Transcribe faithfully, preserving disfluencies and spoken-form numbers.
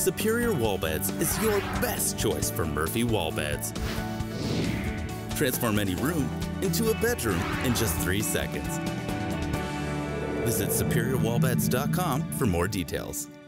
Superior Wall Beds is your best choice for Murphy wall beds. Transform any room into a bedroom in just three seconds. Visit superior wall beds dot com for more details.